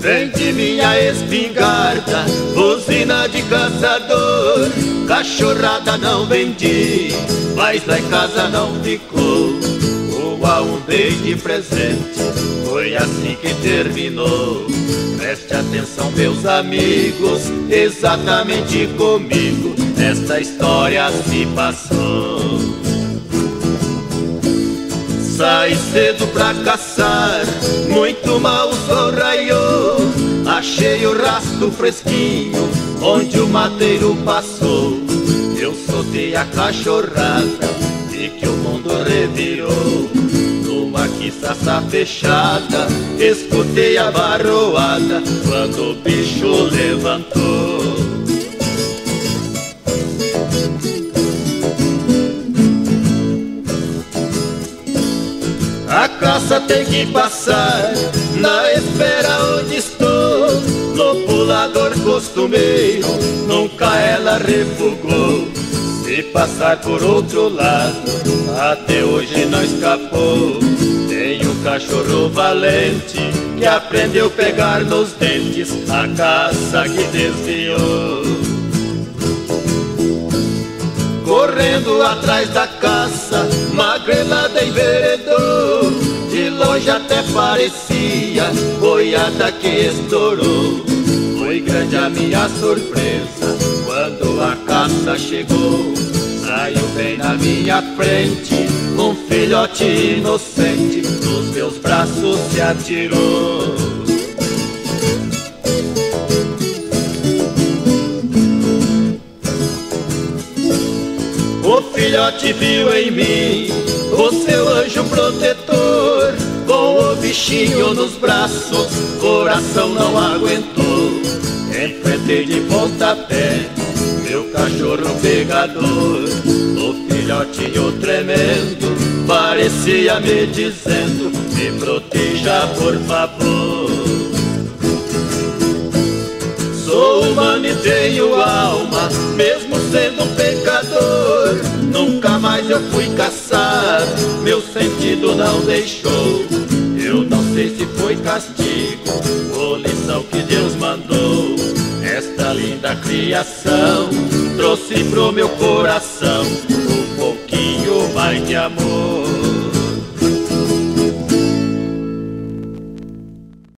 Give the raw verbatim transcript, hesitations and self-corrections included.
Vende minha espingarda, buzina de caçador. Cachorrada não vendi, mas lá em casa não ficou. Uma um dei de presente, foi assim que terminou. Preste atenção, meus amigos, exatamente comigo esta história se passou. Saí cedo pra caçar, muito mal o sol raiou. Achei o rastro fresquinho, onde o mateiro passou. Eu soltei a cachorrada e que o mundo revirou. Numa quiçaça fechada, escutei a barroada, quando o bicho levantou. A caça tem que passar, na espera onde estou. No pulador costumeiro, nunca ela refugou. Se passar por outro lado, até hoje não escapou. Tem um cachorro valente, que aprendeu a pegar nos dentes a caça que desviou. Correndo atrás da caça, magrelada enveredou. De longe até parecia boiada que estourou. Foi grande a minha surpresa quando a caça chegou. Saiu bem na minha frente, um filhote inocente, nos meus braços se atirou. O filhote viu em mim o seu anjo protetor. Com o bichinho nos braços, coração não aguentou. Enfrentei de pontapé meu cachorro pegador. O filhotinho tremendo parecia me dizendo: me proteja, por favor. Sou humano e tenho alma, mesmo sendo um pecador. Nunca mais eu fui caçar, meu sentido não deixou. Eu não sei se foi castigo ou lição que Deus mandou. Esta linda criação trouxe pro meu coração um pouquinho mais de amor.